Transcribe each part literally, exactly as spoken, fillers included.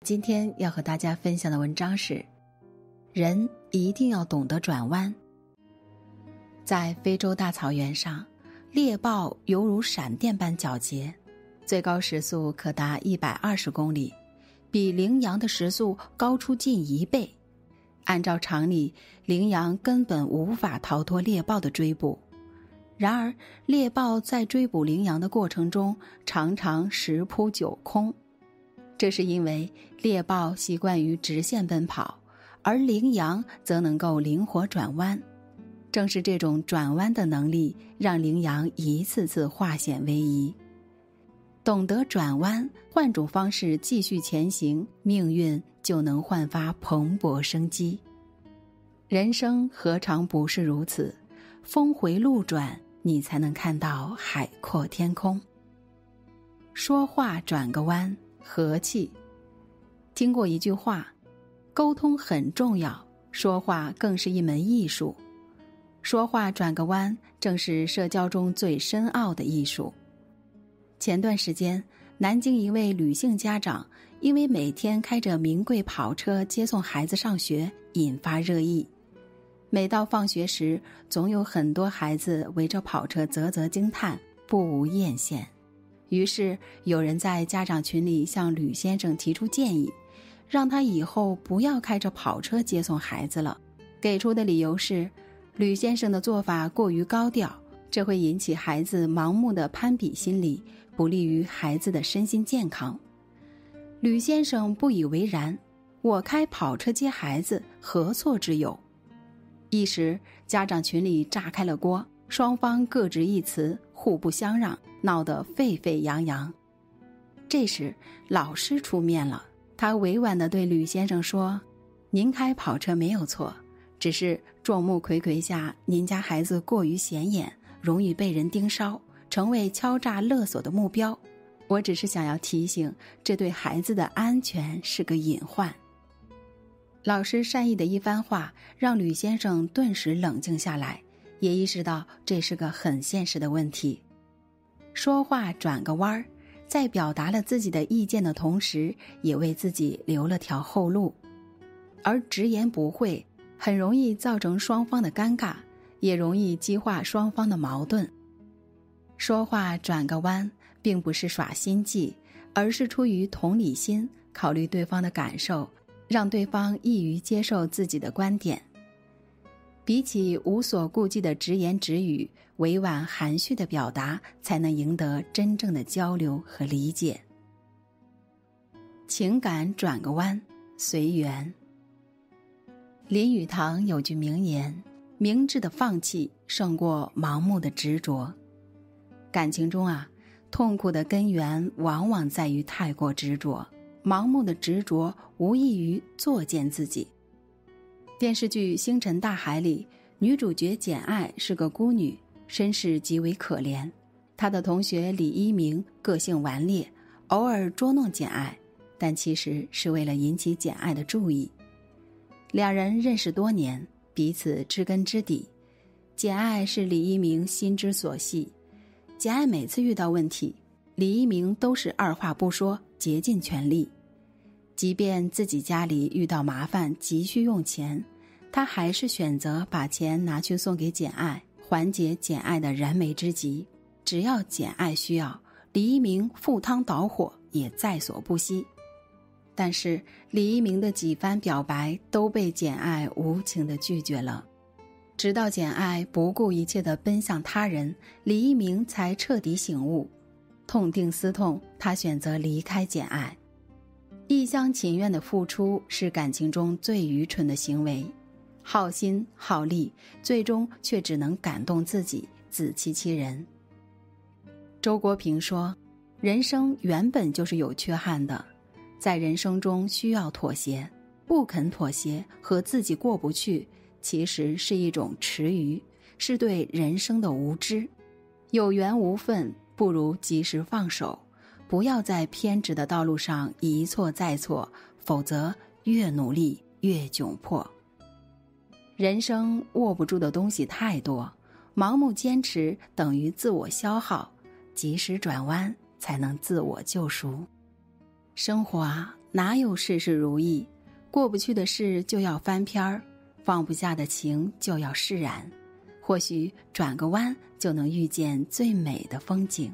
今天要和大家分享的文章是：人一定要懂得转弯。在非洲大草原上，猎豹犹如闪电般皎洁，最高时速可达一百二十公里，比羚羊的时速高出近一倍。按照常理，羚羊根本无法逃脱猎豹的追捕。然而，猎豹在追捕羚羊的过程中，常常十扑九空。这是因为猎豹习惯于直线奔跑，而羚羊则能够灵活转弯。正是这种转弯的能力，让羚羊一次次化险为夷。懂得转弯，换种方式继续前行，命运就能焕发蓬勃生机。人生何尝不是如此？峰回路转，你才能看到海阔天空。说话转个弯，和气。听过一句话，沟通很重要，说话更是一门艺术。说话转个弯，正是社交中最深奥的艺术。前段时间，南京一位女性家长因为每天开着名贵跑车接送孩子上学，引发热议。每到放学时，总有很多孩子围着跑车啧啧惊叹，不无艳羡。于是有人在家长群里向吕先生提出建议，让他以后不要开着跑车接送孩子了。给出的理由是，吕先生的做法过于高调，这会引起孩子盲目的攀比心理，不利于孩子的身心健康。吕先生不以为然，我开跑车接孩子，何错之有？一时家长群里炸开了锅，双方各执一词，互不相让，闹得沸沸扬扬。这时老师出面了，他委婉地对吕先生说，您开跑车没有错，只是众目睽睽下您家孩子过于显眼，容易被人盯梢，成为敲诈勒索的目标。我只是想要提醒，这对孩子的安全是个隐患。老师善意的一番话，让吕先生顿时冷静下来，也意识到这是个很现实的问题。说话转个弯儿，在表达了自己的意见的同时，也为自己留了条后路。而直言不讳，很容易造成双方的尴尬，也容易激化双方的矛盾。说话转个弯，并不是耍心计，而是出于同理心，考虑对方的感受，让对方易于接受自己的观点。比起无所顾忌的直言直语，委婉含蓄的表达才能赢得真正的交流和理解。情感转个弯，随缘。林语堂有句名言，明智的放弃胜过盲目的执着。感情中啊，痛苦的根源往往在于太过执着，盲目的执着无异于作践自己。电视剧《星辰大海》里，女主角简爱是个孤女，身世极为可怜。她的同学李一鸣个性顽劣，偶尔捉弄简爱，但其实是为了引起简爱的注意。两人认识多年，彼此知根知底。简爱是李一鸣心之所系，简爱每次遇到问题，李一鸣都是二话不说，竭尽全力。即便自己家里遇到麻烦，急需用钱，他还是选择把钱拿去送给简爱，缓解简爱的燃眉之急。只要简爱需要，李一鸣赴汤蹈火也在所不惜。但是李一鸣的几番表白都被简爱无情地拒绝了。直到简爱不顾一切地奔向他人，李一鸣才彻底醒悟。痛定思痛，他选择离开简爱。一厢情愿的付出是感情中最愚蠢的行为，耗心耗力，最终却只能感动自己，自欺欺人。周国平说，人生原本就是有缺憾的，在人生中需要妥协，不肯妥协和自己过不去，其实是一种池鱼，是对人生的无知。有缘无分，不如及时放手，不要在偏执的道路上一错再错，否则越努力越窘迫。人生握不住的东西太多，盲目坚持等于自我消耗，及时转弯才能自我救赎。生活啊， 哪有事事如意？过不去的事就要翻篇儿，放不下的情就要释然。或许转个弯就能遇见最美的风景。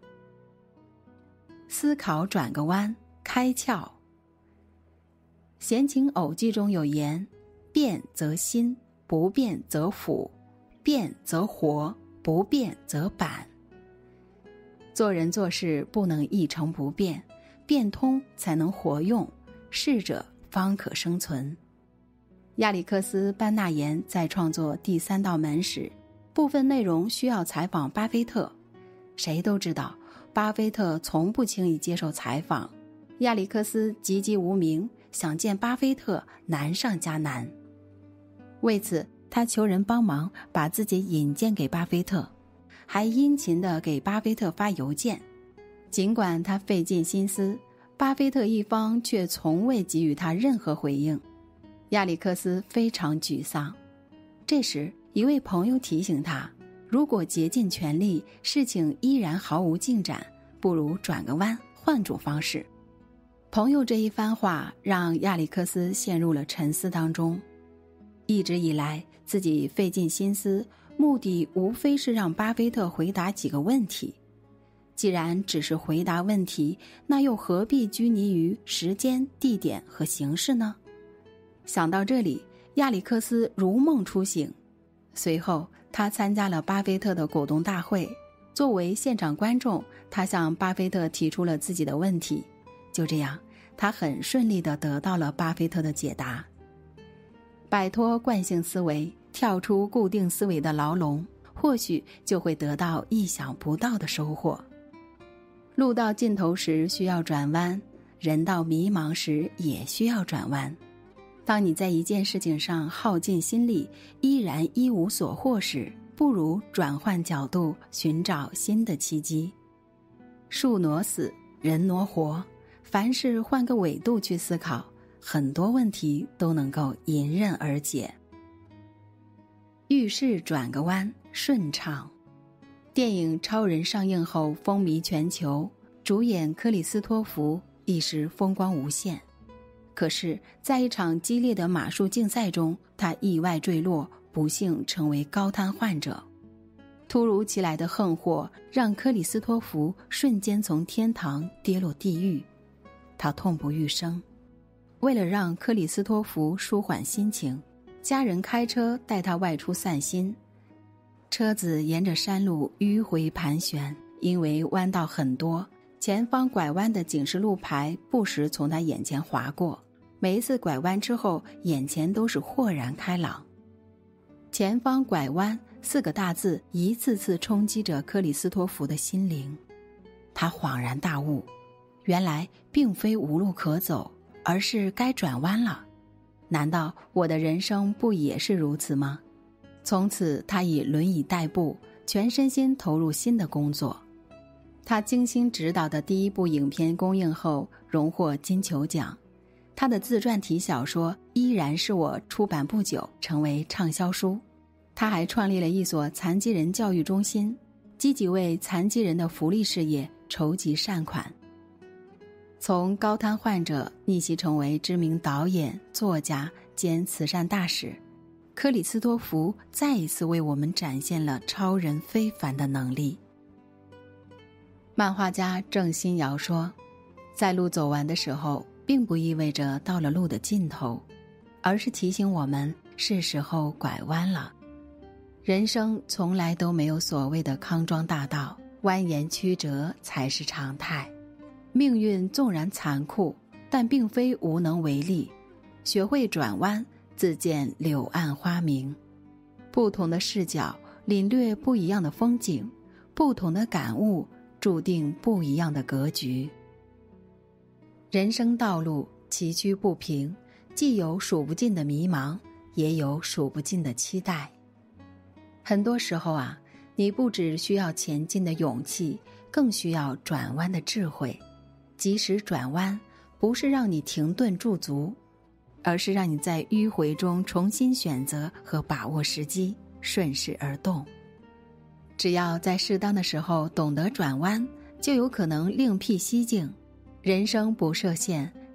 思考转个弯，开窍。闲情偶记中有言：变则新，不变则腐；变则活，不变则板。做人做事不能一成不变，变通才能活用，适者方可生存。亚历克斯·班纳言在创作第三道门时，部分内容需要采访巴菲特。谁都知道，巴菲特从不轻易接受采访。亚历克斯籍籍无名，想见巴菲特难上加难。为此，他求人帮忙把自己引荐给巴菲特，还殷勤地给巴菲特发邮件。尽管他费尽心思，巴菲特一方却从未给予他任何回应。亚历克斯非常沮丧。这时，一位朋友提醒他，如果竭尽全力，事情依然毫无进展，不如转个弯，换种方式。朋友这一番话让亚历克斯陷入了沉思当中。一直以来，自己费尽心思，目的无非是让巴菲特回答几个问题。既然只是回答问题，那又何必拘泥于时间、地点和形式呢？想到这里，亚历克斯如梦初醒。随后，他参加了巴菲特的股东大会。作为现场观众，他向巴菲特提出了自己的问题。就这样，他很顺利地得到了巴菲特的解答。摆脱惯性思维，跳出固定思维的牢笼，或许就会得到意想不到的收获。路到尽头时需要转弯，人到迷茫时也需要转弯。当你在一件事情上耗尽心力，依然一无所获时，不如转换角度，寻找新的契机。树挪死，人挪活，凡事换个纬度去思考，很多问题都能够迎刃而解。遇事转个弯，顺畅。电影《超人》上映后风靡全球，主演克里斯托弗一时风光无限。可是，在一场激烈的马术竞赛中，他意外坠落，不幸成为高瘫患者。突如其来的横祸让克里斯托弗瞬间从天堂跌落地狱，他痛不欲生。为了让克里斯托弗舒缓心情，家人开车带他外出散心。车子沿着山路迂回盘旋，因为弯道很多，前方拐弯的警示路牌不时从他眼前划过。每一次拐弯之后，眼前都是豁然开朗。前方拐弯四个大字一次次冲击着克里斯托弗的心灵。他恍然大悟，原来并非无路可走，而是该转弯了。难道我的人生不也是如此吗？从此他以轮椅代步，全身心投入新的工作。他精心指导的第一部影片公映后荣获金球奖。他的自传体小说《依然是我》出版不久，成为畅销书。他还创立了一所残疾人教育中心，积极为残疾人的福利事业筹集善款。从高瘫患者逆袭成为知名导演、作家兼慈善大使，克里斯托弗再一次为我们展现了超人非凡的能力。漫画家郑欣瑶说，在路走完的时候，并不意味着到了路的尽头，而是提醒我们是时候拐弯了。人生从来都没有所谓的康庄大道，蜿蜒曲折才是常态。命运纵然残酷，但并非无能为力。学会转弯，自见柳暗花明。不同的视角，领略不一样的风景；不同的感悟，注定不一样的格局。人生道路崎岖不平，既有数不尽的迷茫，也有数不尽的期待。很多时候啊，你不只需要前进的勇气，更需要转弯的智慧。及时转弯，不是让你停顿驻足，而是让你在迂回中重新选择和把握时机，顺势而动。只要在适当的时候懂得转弯，就有可能另辟蹊径。人生不设限，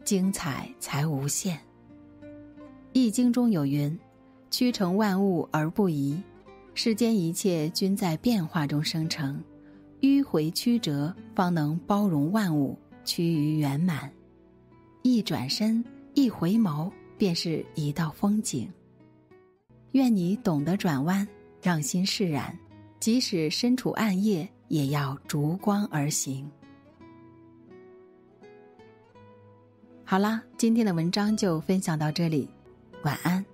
精彩才无限。易经中有云：曲成万物而不移，世间一切均在变化中生成，迂回曲折方能包容万物，趋于圆满。一转身，一回眸，便是一道风景。愿你懂得转弯，让心释然，即使身处暗夜，也要逐光而行。好啦，今天的文章就分享到这里，晚安。